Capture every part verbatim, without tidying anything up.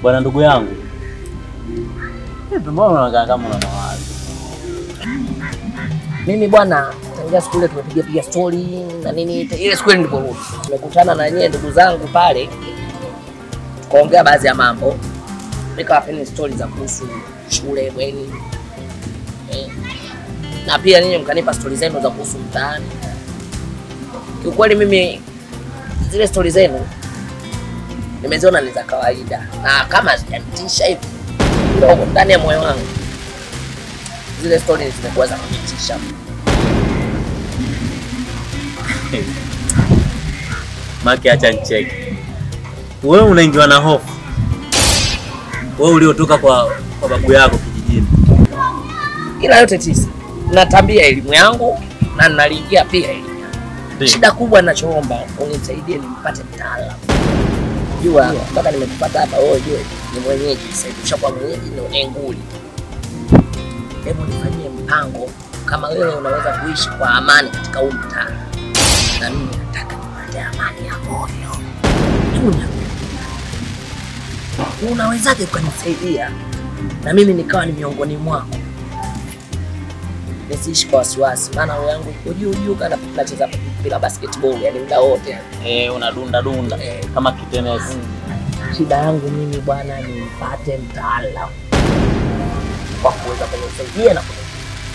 Bwana ndugu yangu. Hebu mbona unakaa kama una mawazo? Mimi bwana, tangia siku ile tumepiga piga story na nini, ile siku ile niliporudi. Tumekutana na nyie ndugu zangu pale. Tukaongea baadhi ya mambo. Nikawapeni story za kuhusu shule bweni. Eh. Na pia ninyi mkanipa story zenu za kuhusu mtaani. Kiukweli mimi zile story zenu nimeziona ni za kawaida. Na kama hazijanitisha hivi ndio ndani ya moyo wangu. Zile stories zimekuwa za kunitisha. Maki acha nicheke. Wewe unaingiwa na hofu. Wewe uliotoka kwa kwa babu yako kijijini. Ila yote tisa. Natambia elimu yangu na naliingia pia elimu yangu. Shida kubwa ninachoomba unisaidie nimpate mtaalamu. Jua mpaka nimekupata hapa wewe jua ni mwenyeji sasa hivi ushakuwa mwenyeji ni nguli. Hebu nifanyie mpango kama wewe unaweza kuishi kwa amani katika huu mtaa. Na mimi nataka nipate amani ya moyo. Unawezaje ukanisaidia na mimi nikawa ni miongoni mwako? Nisiishi kwa wasiwasi, maana roho yangu iko juu juu kana tunacheza mpira basketball yani muda wote. Eh, unadunda dunda eh, kama kitenesi. Mm. Shida yangu mimi bwana ni nipate mtaalamu kwa kuweza kunisaidia na kunisaidia.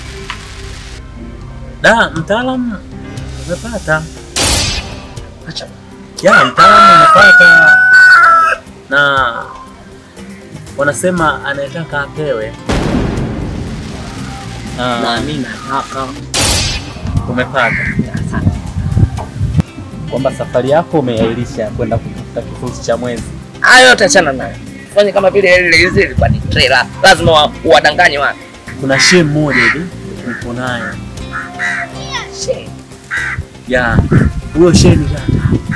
Da, mtaalamu umepata. Acha. Ya, mtaalamu umepata. Na wanasema anataka apewe. Uh, na mimi nataka umepata. Sana. Kwamba safari yako umeahirisha kwenda kutafuta kifurushi cha mwezi. Hayo yote achana nayo. Fanye kama vile ile ile ilikuwa ni trailer. Lazima uwadanganye watu. Kuna shehe mmoja hivi tuko naye. Shehe. Ya, huyo shehe ni gani?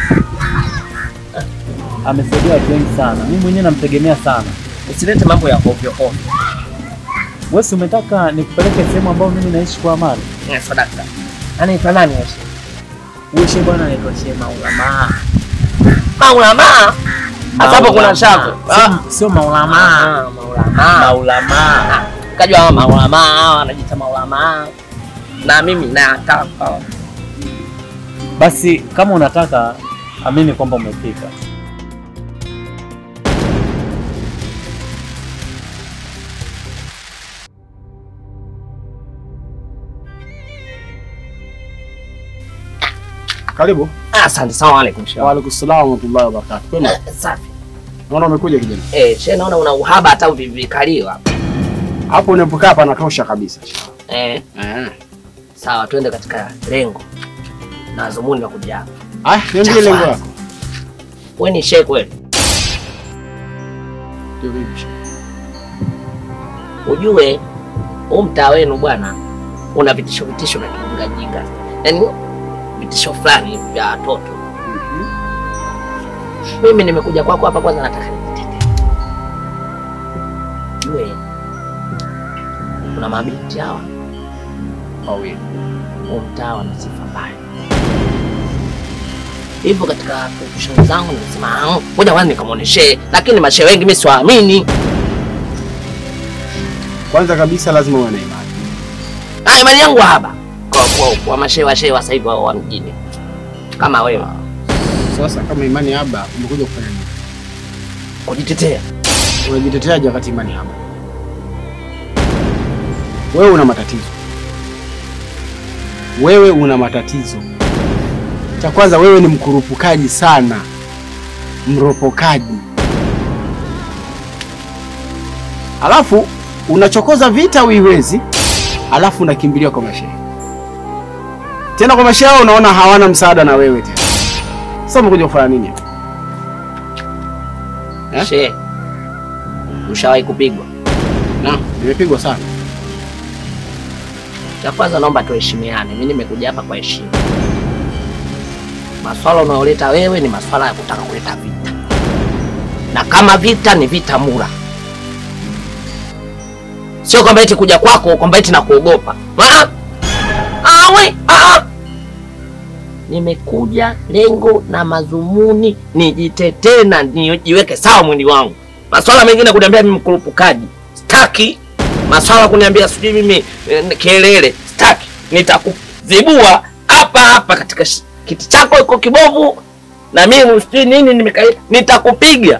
Amesaidia watu wengi sana. Mimi mwenyewe namtegemea sana. Usilete mambo ya ovyo ovyo. Wewe umetaka nikupeleke sehemu ambayo mimi naishi kwa amani? Ni sadaka. Anaitwa nani wewe? Huyo shehe bwana anaitwa Shehe Maulama. Maulama? Hapo kuna shako. Sio Maulama. Maulama. Maulama. Kajua Maulama hawa wanajiita Maulama. Na mimi nataka. Basi kama unataka amini kwamba umefika. Karibu. Asante. Salamu alaykum. Wa alaykum salaam wa rahmatullahi wa barakatuh. Kwema? Safi. Naona umekuja kijana. Eh, shehe naona una uhaba hata uvivikaliwa hapa. Hapo unapokaa hapa natosha kabisa. Eh. Eh. Sawa, twende katika lengo. Na zumuni la kuja hapa. Ah, niambie lengo lako. Wewe ni shehe kweli? Ndio vipi? Ujue huu mtaa wenu bwana una vitisho vitisho na kijinga jinga. Yaani vitisho fulani vya watoto. Mhm. Mimi nimekuja kwako hapa kwanza nataka nitetee. Ujue kuna mabinti hawa wawili. Huu mtaa wana sifa mbaya. Hivyo katika kushauri zangu nilisema ngoja kwanza nikamuoneshe, lakini mashehe wengi mimi siwaamini. Kwanza kabisa lazima uwe na imani. Ah, imani yangu haba. Kwa kwa, kwa mashehe wa shehe wa sasa hivi wa mjini. Kama wewe. Sasa kama imani haba umekuja kufanya nini? Kujitetea. Unajiteteaje wakati imani haba? Wewe una matatizo. Wewe una matatizo. Cha kwanza wewe ni mkurupukaji sana. Mropokaji. Alafu unachokoza vita uiwezi, alafu unakimbilia kwa mashehe. Tena kwa mashehe unaona hawana msaada na wewe tena. Sasa umekuja kufanya nini? Eh? Shehe. Ushawahi kupigwa? Na, nimepigwa sana. Cha kwanza naomba tuheshimiane. Mimi nimekuja hapa kwa heshima. Maswala unaoleta wewe ni maswala ya kutaka kuleta vita. Na kama vita ni vita mura. Sio kwamba eti kuja kwako kwamba eti nakuogopa. Ah! Ah we, ah! Nimekuja lengo na madhumuni nijitetee na nijiweke sawa mwili wangu. Maswala mengine kuniambia mimi mkurupukaji. Sitaki. Maswala kuniambia sijui mimi e, kelele. Sitaki. Nitakuzibua hapa hapa katika kiti chako iko kibovu na mimi usijui nini nimekaa nitakupiga.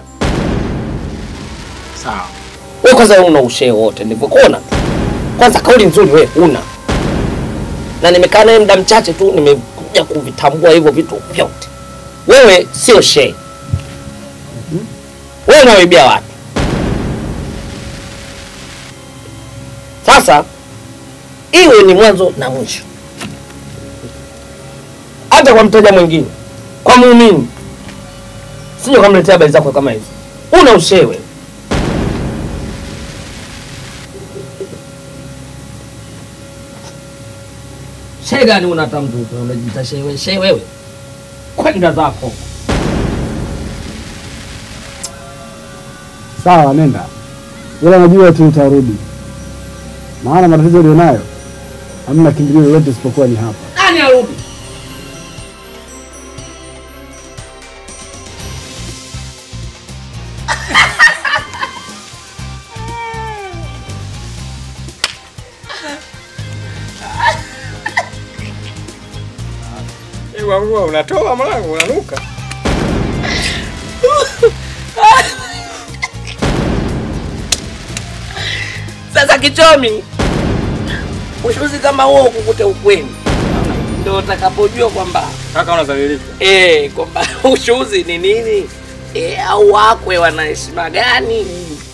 Sawa. Wewe kwanza una ushe wote nilivyokuona. Kwanza kauli nzuri wewe una. Na nimekaa naye muda mchache tu nimekuja kuvitambua hivyo vitu vyote. Wewe sio shehe. Mm-hmm. Wewe unaibia watu. Sasa iwe ni mwanzo na mwisho. Hata kwa mteja mwingine, kwa muumini. Sio kumletea habari zako kama hizo. Una ushewe. Shehe gani unata mtoto? Unajiita shehe shehe wewe? Kwenda zako. Sawa, nenda. Ila najua tu utarudi. Maana matatizo ulionayo hamna kimbilio lolote isipokuwa ni hapa. Nani arudi? Wangu unatoa mlango unanuka. Sasa kichomi. Ushuzi kama huo ukukute ukweni. Ndio utakapojua kwamba Kaka unazalilika. Eh, kwamba ushuzi ni nini? Eh, au wakwe wana heshima gani?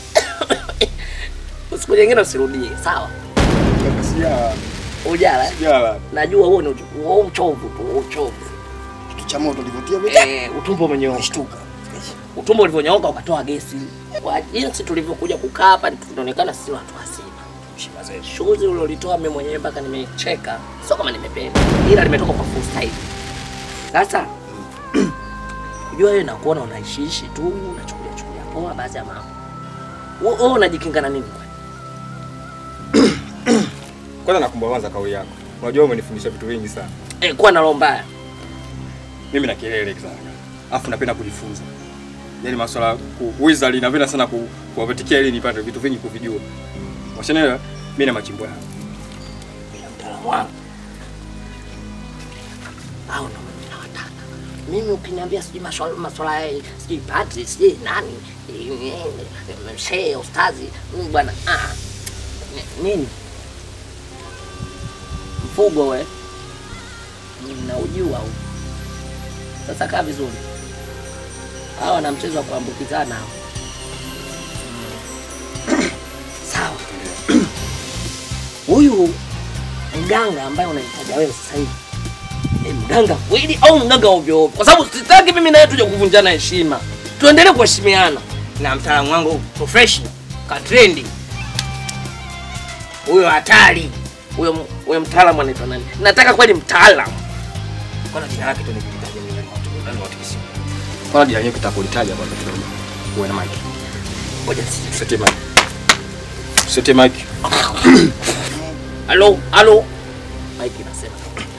Usiku nyingine usirudie, sawa? Sija Ujala. sijala. Najua huo ni uchovu tu, uchovu. Kitu cha moto ulivotia beta. Eh, utumbo umenyooka. Shtuka. Utumbo ulivyonyooka ukatoa gesi. Kwa jinsi tulivyokuja kukaa hapa tunaonekana sisi watu hasima. Heshima zetu. Shughuli ulilolitoa mimi mwenyewe mpaka nimecheka. Sio kama nimependa. Ila limetoka kwa full style. Sasa unajua wewe na kuona unaishiishi tu, unachukulia chukulia poa baadhi ya mambo. Wewe unajikinga na nini kwani? Kwanza nakumbuka kwanza kauli yako. Unajua umenifundisha vitu vingi sana. Eh, kuwa na roho mbaya. Mimi na kelele sana. Alafu napenda kujifunza. Yaani masuala wizard napenda sana kuwapetikia ili nipate vitu vingi kuvijua. Washanaelewa? Mimi na machimbo yangu. Bila mtaalamu wangu. Au ndo mimi nawataka. Mimi ukiniambia sijui masuala masuala sijui party sijui nani mshe ustazi bwana ah nini mfugo we ninaujua huu. Sasa kaa vizuri. Hawa na mchezo wa kuambukizana hao. Sawa. Huyu mganga ambaye unahitaji wewe sasa hivi. Ni mganga kweli au mganga ovyo ovyo? Kwa sababu sitaki mimi naye tuje kuvunjana heshima. Tuendelee kuheshimiana. Na mtaalamu wangu professional, ka trending. Huyo hatari. Huyo huyo mtaalamu anaitwa nani? Nataka kweli mtaalamu. Kwanza jina lake tu nikitaja mimi na watu ndani watu kisi. Kwanza jina lake tutakulitaja kwanza kidogo. Uwe na mic. Ngoja Sete mic. Sete mic. Halo, halo. Mic inasema.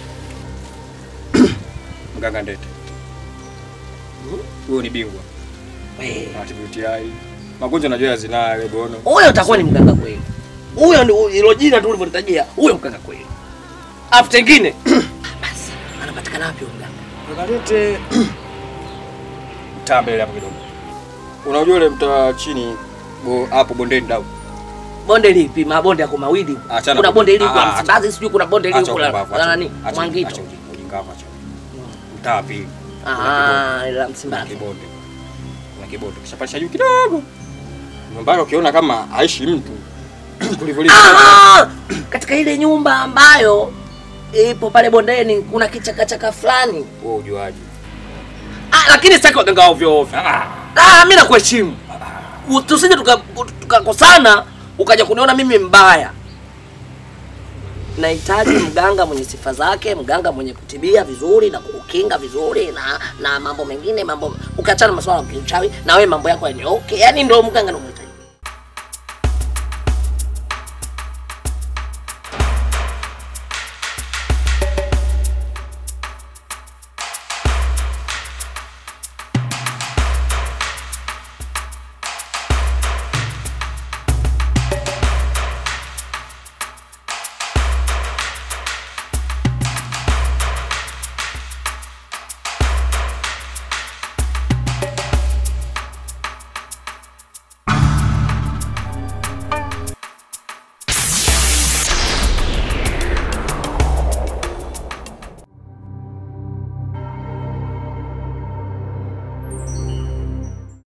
Mganga Ndete. Huyo ni bingwa. Wewe, Atibu T I. Magonjwa najua ya zinaa ile bono. huyo utakuwa ni mganga kweli. Huyo ndio hilo jina tu ulivyonitajia. Huyo mganga kweli. Afu tengine. Basi, anapatikana wapi huyo mganga? Mganga Ndete. Mtaa mbele hapo kidogo. Unajua ile mtaa chini hapo bondeni dau. Bonde lipi? Mabonde yako mawili. Achana Kuna bonde hili kwa Ah, Msimbazi, sijui kuna bonde hili acha kwa upumbavu, la acha- nani? acha- Mwangito. acha ujinga wako, acha. Mtaa pili. Ah, la Kuna Msimbazi. kibonde. Kuna kibonde. Kishapandisha juu kidogo. Mbaya ukiona kama haishi mtu kulivyolia. Ah! Katika ile nyumba ambayo ipo pale bondeni kuna kichaka chaka fulani. Wewe ujuaje? Ah, lakini sitaki waganga ovyo ovyo. Ah. Ah, mimi nakuheshimu. Tusije tukakosana tuka ukaja kuniona mimi mbaya. Nahitaji mganga mwenye sifa zake, mganga mwenye kutibia vizuri na kukinga vizuri na na mambo mengine, mambo ukiachana masuala ya uchawi na wewe mambo yako yanyooke. Yaani ndio mganga ndio